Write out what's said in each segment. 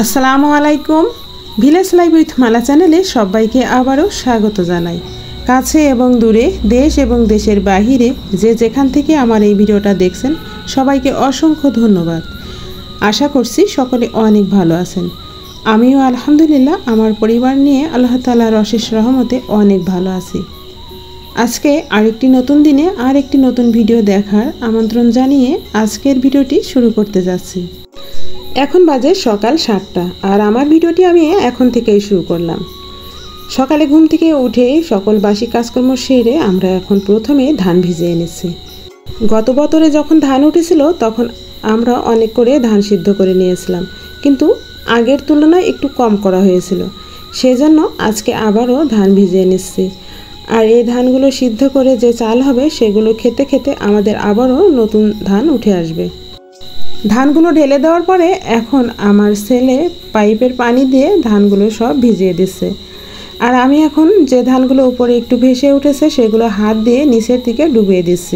আসসালামু আলাইকুম। Village life with মালা চ্যানেলে সবাইকে আবারও স্বাগত জানাই। কাছে এবং দূরে, দেশ এবং দেশের বাহিরে যে যেখান থেকে আমার এই ভিডিওটা দেখছেন সবাইকে অসংখ্য ধন্যবাদ। আশা করছি সকলে অনেক ভালো আছেন। আমিও আলহামদুলিল্লাহ আমার পরিবার নিয়ে আল্লাহ তাআলার অশেষ রহমতে অনেক ভালো আছি। আজকে আরেকটি নতুন দিনে আরেকটি নতুন ভিডিও দেখার আমন্ত্রণ জানিয়ে আজকের ভিডিওটি শুরু করতে যাচ্ছি। এখন বাজে সকাল 7টা আর আমার ভিডিওটি আমি এখন থেকেই শুরু করলাম। সকালে ঘুম থেকে উঠে সকল বাসি কাজকর্ম সেরে আমরা এখন প্রথমে ধান ভিজিয়ে এনেছি। গত বছরে যখন ধান উঠেছিল তখন আমরা অনেক করে ধান সিদ্ধ করে নিয়েছিলাম, কিন্তু আগের তুলনায় একটু কম করা হয়েছিল। সেজন্য আজকে আবারও ধান ভিজিয়ে নিচ্ছি। আর এই ধানগুলো সিদ্ধ করে যে চাল হবে সেগুলো খেতে খেতে আমাদের আবারও নতুন ধান উঠে আসবে। ধানগুলো ঢেলে দেওয়ার পরে এখন আমার ছেলে পাইপের পানি দিয়ে ধানগুলো সব ভিজিয়ে দিচ্ছে। আর আমি এখন যে ধানগুলো উপরে একটু ভেসে উঠেছে সেগুলো হাত দিয়ে নিচের দিকে ডুবিয়ে দিচ্ছি।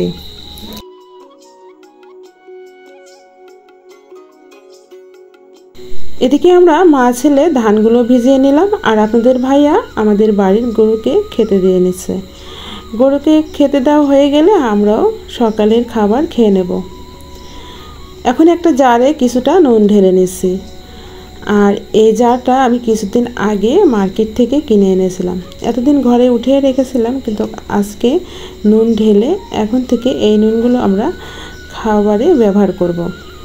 এদিকে আমরা মা ছেলে ধানগুলো ভিজিয়ে নিলাম আর আপনাদের ভাইয়া আমাদের বাড়ির গরুকে খেতে দিয়ে নিচ্ছে। গরুকে খেতে দেওয়া হয়ে গেলে আমরাও সকালের খাবার খেয়ে নেব। এখন একটা জারে কিছুটা নুন ঢেলে নিচ্ছি। আর এই জারটা আমি কিছুদিন আগে মার্কেট থেকে কিনে এনেছিলাম, এতদিন ঘরে উঠিয়ে রেখেছিলাম, কিন্তু আজকে নুন ঢেলে এখন থেকে এই নুনগুলো আমরা খাবারে ব্যবহার করব।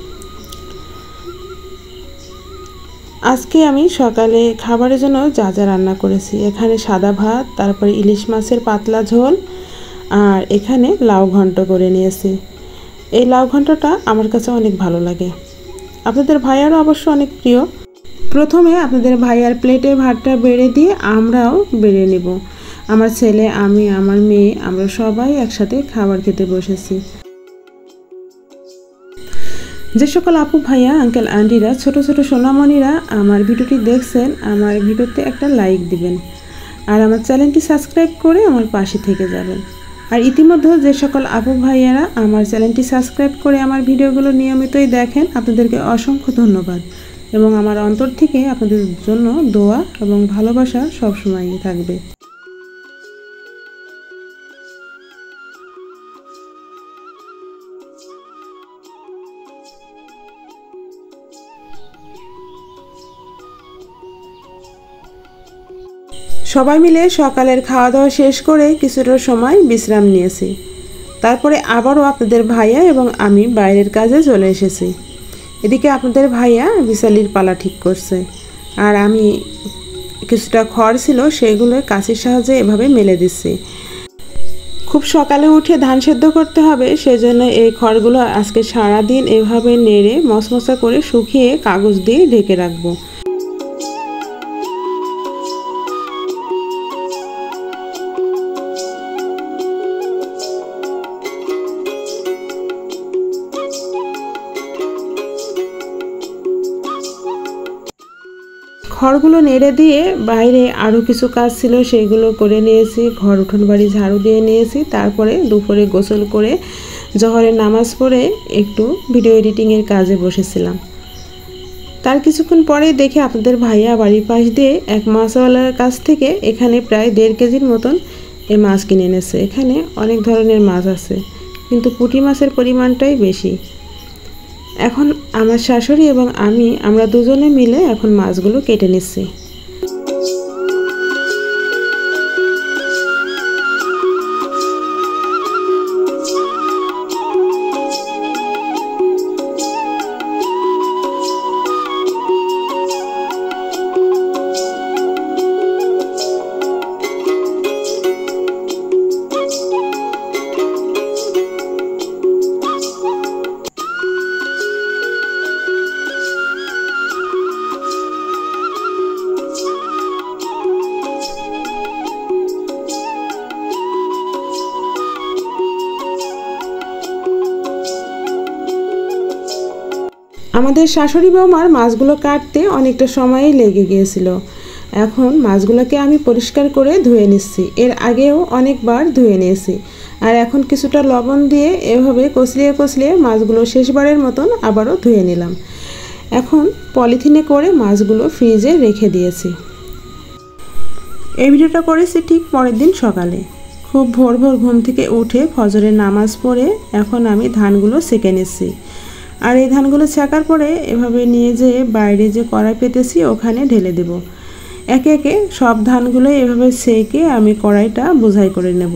আজকে আমি সকালে খাবারের জন্য যা যা রান্না করেছি, এখানে সাদা ভাত, তারপরে ইলিশ মাছের পাতলা ঝোল, আর এখানে লাউ ঘন্ট করে নিয়েছি। এই লাউ ঘন্টটা আমার কাছে অনেক ভালো লাগে, আপনাদের ভাইয়ারও অবশ্য অনেক প্রিয়। প্রথমে আপনাদের ভাইয়ার প্লেটে ভাতটা বেড়ে দিয়ে আমরাও বেড়ে নেব। আমার ছেলে, আমি, আমার মেয়ে, আমরা সবাই একসাথে খাবার খেতে বসেছি। যে সকল আপু ভাইয়া, আঙ্কেল আন্টিরা, ছোট ছোট সোনামণিরা আমার ভিডিওটি দেখছেন, আমার ভিডিওতে একটা লাইক দিবেন আর আমার চ্যানেলটি সাবস্ক্রাইব করে আমার পাশে থেকে যাবেন। আর ইতিমধ্যে যে সকল আপু ভাইয়ারা আমার চ্যানেলটি সাবস্ক্রাইব করে আমার ভিডিওগুলো নিয়মিতই দেখেন, আপনাদেরকে অসংখ্য ধন্যবাদ এবং আমার অন্তর থেকে আপনাদের জন্য দোয়া এবং ভালোবাসা সবসময়ই থাকবে। সবাই মিলে সকালের খাওয়া দাওয়া শেষ করে কিছুটা সময় বিশ্রাম নিয়েছি। তারপরে আবারও আপনাদের ভাইয়া এবং আমি বাইরের কাজে চলে এসেছি। এদিকে আপনাদের ভাইয়া বিশালির পালা ঠিক করছে আর আমি কিছুটা খড় ছিল সেগুলো কাঁচির সাহায্যে এভাবে মেলে দিচ্ছি। খুব সকালে উঠে ধান সেদ্ধ করতে হবে, সেজন্য এই খড়গুলো আজকে সারাদিন এভাবে নেড়ে মশমশা করে শুকিয়ে কাগজ দিয়ে ঢেকে রাখবো। খড়গুলো নেড়ে দিয়ে বাইরে আরও কিছু কাজ ছিল সেগুলো করে নিয়েছি। ঘর উঠোন বাড়ি ঝাড়ু দিয়ে নিয়েছি। তারপরে দুপুরে গোসল করে জোহরের নামাজ পড়ে একটু ভিডিও এডিটিংয়ের কাজে বসেছিলাম। তার কিছুক্ষণ পরে দেখে আপনাদের ভাইয়া বাড়ির পাশ দিয়ে এক মাছওয়ালার কাছ থেকে এখানে প্রায় 1.5 কেজির মতন এই মাছ কিনে এনেছে। এখানে অনেক ধরনের মাছ আছে, কিন্তু পুঁটি মাছের পরিমাণটাই বেশি। এখন আমার শাশুড়ি এবং আমরা দুজনে মিলে এখন মাছগুলো কেটে নিচ্ছি। আমাদের শাশুড়ি বৌমার মাছগুলো কাটতে অনেকটা সময়ই লেগে গিয়েছিল। এখন মাছগুলোকে আমি পরিষ্কার করে ধুয়ে নিচ্ছি। এর আগেও অনেকবার ধুয়ে নিয়েছি। আর এখন কিছুটা লবণ দিয়ে এভাবে কষলিয়ে কষলিয়ে মাছগুলো শেষবারের মতন আবারও ধুয়ে নিলাম। এখন পলিথিনে করে মাছগুলো ফ্রিজে রেখে দিয়েছি। এই ভিডিওটা করেছি ঠিক পরের দিন সকালে। খুব ভোর ভোর ঘুম থেকে উঠে ফজরের নামাজ পড়ে এখন আমি ধানগুলো সেঁকে নিচ্ছি। আর এই ধানগুলো ছেঁকার পরে এভাবে নিয়ে যেয়ে বাইরে যে কড়াই পেতেছি ওখানে ঢেলে দেব। একে একে সব ধানগুলো এভাবে সেঁকে আমি কড়াইটা বোঝাই করে নেব।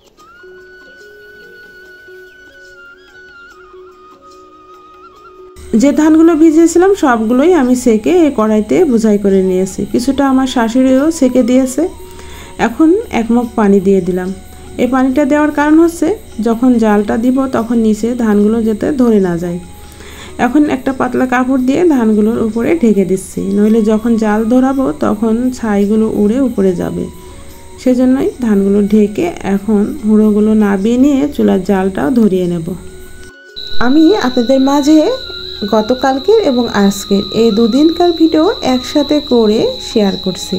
যে ধানগুলো ভিজিয়েছিলাম সবগুলোই আমি সেঁকে এই কড়াইতে বোঝাই করে নিয়েছি। কিছুটা আমার শাশুড়িও সেঁকে দিয়েছে। এখন এক মগ পানি দিয়ে দিলাম। এই পানিটা দেওয়ার কারণ হচ্ছে যখন জালটা দিব তখন নিচে ধানগুলো যাতে ধরে না যায়। এখন একটা পাতলা কাপড় দিয়ে ধানগুলোর উপরে ঢেকে দিচ্ছি, নইলে যখন জাল ধরাবো তখন ছাইগুলো উড়ে উপরে যাবে। সেজন্যই ধানগুলো ঢেকে এখন হুড়োগুলো নাবিয়ে নিয়ে চুলার জালটাও ধরিয়ে নেব। আমি আপনাদের মাঝে গতকালকের এবং আজকের এই দুদিনকার ভিডিও একসাথে করে শেয়ার করছি।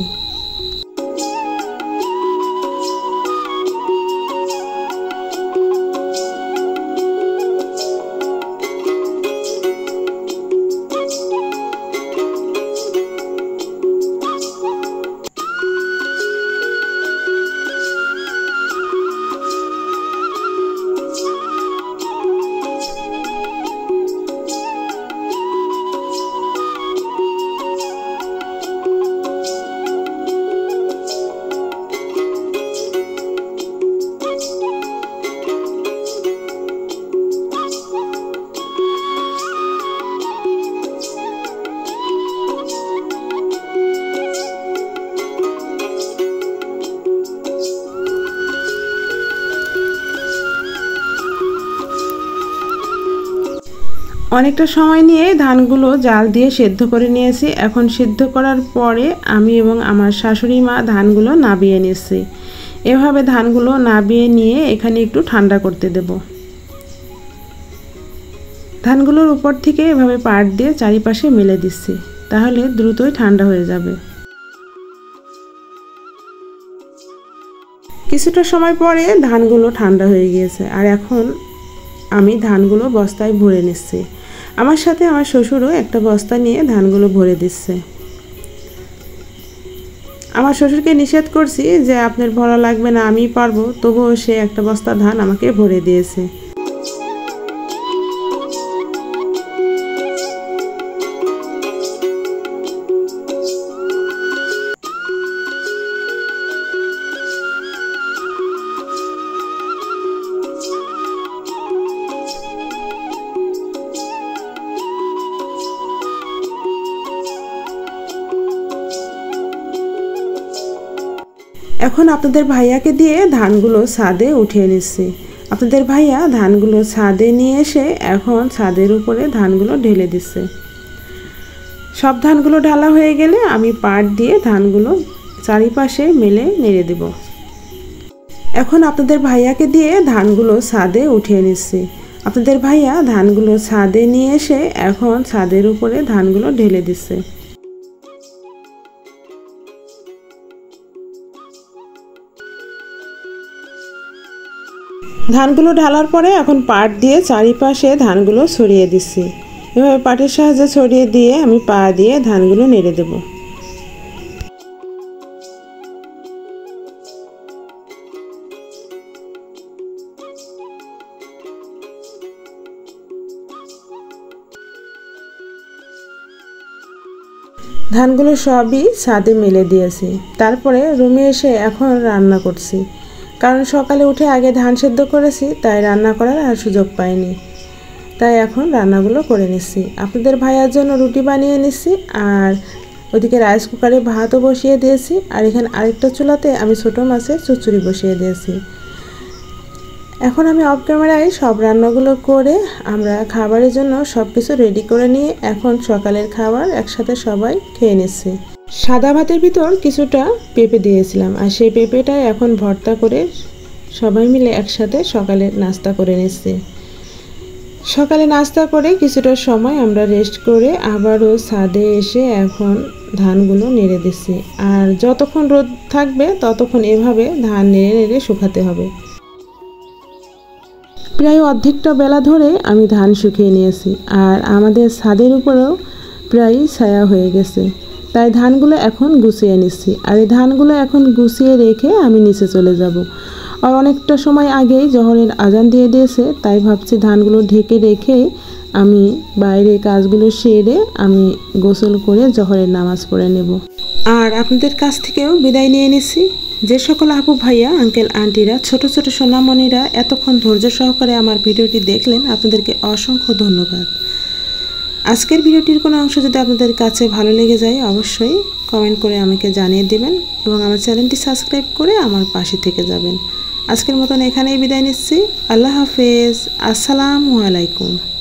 অনেকটা সময় নিয়ে ধানগুলো জাল দিয়ে সেদ্ধ করে নিয়েছি। এখন সিদ্ধ করার পরে আমি এবং আমার শাশুড়ি মা ধানগুলো নাবিয়ে নিয়েছি। এভাবে ধানগুলো নাবিয়ে নিয়ে এখানে একটু ঠান্ডা করতে দেব। ধানগুলোর উপর থেকে এভাবে পাট দিয়ে চারিপাশে মেলে দিচ্ছি, তাহলে দ্রুতই ঠান্ডা হয়ে যাবে। কিছুটা সময় পরে ধানগুলো ঠান্ডা হয়ে গিয়েছে আর এখন আমি ধানগুলো বস্তায় ভরে নিচ্ছি। আমার সাথে আমার শ্বশুরও একটা বস্তা নিয়ে ধানগুলো ভরে দিচ্ছে। আমার শ্বশুরকে নিষেধ করছি যে আপনার ভরা লাগবে না, আমি পারবো, তবুও সে একটা বস্তা ধান আমাকে ভরে দিয়েছে। এখন আপনাদের ভাইয়াকে দিয়ে ধানগুলো ছাদে উঠিয়ে নিচ্ছি। আপনাদের ভাইয়া ধানগুলো ছাদে নিয়ে এসে এখন ছাদের উপরে ধানগুলো ঢেলে দিচ্ছে। সব ধানগুলো ঢালা হয়ে গেলে আমি পাট দিয়ে ধানগুলো চারিপাশে মেলে নেড়ে দেব। এখন আপনাদের ভাইয়াকে দিয়ে ধানগুলো ছাদে উঠিয়ে নিচ্ছি। আপনাদের ভাইয়া ধানগুলো ছাদে নিয়ে এসে এখন ছাদের উপরে ধানগুলো ঢেলে দিচ্ছে। ধানগুলো ঢালার পরে এখন পাট দিয়ে চারিপাশে ধানগুলো ছড়িয়ে দিচ্ছি। এভাবে পাটের সাহায্যে ছড়িয়ে দিয়ে আমি পা দিয়ে ধানগুলো নেড়ে দেব। ধানগুলো সবই ছাদে মেলে দিয়েছি। তারপরে রুমে এসে এখন রান্না করছি, কারণ সকালে উঠে আগে ধান সেদ্ধ করেছি, তাই রান্না করার আর সুযোগ পাইনি। তাই এখন রান্নাগুলো করে নিচ্ছি। আপনাদের ভাইয়ার জন্য রুটি বানিয়ে নিচ্ছি আর ওদিকে রাইস কুকারে ভাতও বসিয়ে দিয়েছি। আর এখানে আরেকটা চুলাতে আমি ছোটো মাছের চচ্চড়ি বসিয়ে দিয়েছি। এখন আমি অফ ক্যামেরায় সব রান্নাগুলো করে আমরা খাবারের জন্য সব কিছু রেডি করে নিয়ে এখন সকালের খাবার একসাথে সবাই খেয়ে নিচ্ছি। সাদা ভাতের ভিতর কিছুটা পেঁপে দিয়েছিলাম আর সেই পেঁপেটা এখন ভর্তা করে সবাই মিলে একসাথে সকালে নাস্তা করে নিচ্ছি। সকালে নাস্তা করে কিছুটা সময় আমরা রেস্ট করে আবারও ছাদে এসে এখন ধানগুলো নেড়ে দিচ্ছি। আর যতক্ষণ রোদ থাকবে ততক্ষণ এভাবে ধান নেড়ে নেড়ে শুকাতে হবে। প্রায় অর্ধেকটা বেলা ধরে আমি ধান শুকিয়ে নিয়েছি। আর আমাদের ছাদের উপরেও প্রায় ছায়া হয়ে গেছে। তাই ধানগুলো এখন গুছিয়ে নিচ্ছি, আর এই ধানগুলো এখন গুছিয়ে রেখে আমি নিচে চলে যাব। আর অনেকটা সময় আগেই জোহরের আজান দিয়ে দিয়েছে, তাই ভাবছি ধানগুলো ঢেকে রেখে আমি বাইরে কাজগুলো সেরে আমি গোসল করে জোহরের নামাজ পড়ে নেব। আর আপনাদের কাছ থেকেও বিদায় নিয়ে নিচ্ছি। যে সকল আপু ভাইয়া, আঙ্কেল আন্টিরা, ছোট ছোট সোনামণিরা এতক্ষণ ধৈর্য সহকারে আমার ভিডিওটি দেখলেন, আপনাদেরকে অসংখ্য ধন্যবাদ। আজকের ভিডিওটির কোনো অংশ যদি আপনাদের কাছে ভালো লেগে যায় অবশ্যই কমেন্ট করে আমাকে জানিয়ে দিবেন এবং আমার চ্যানেলটি সাবস্ক্রাইব করে আমার পাশে থেকে যাবেন। আজকের মতন এখানেই বিদায় নিচ্ছি। আল্লাহ হাফেজ। আসসালামু আলাইকুম।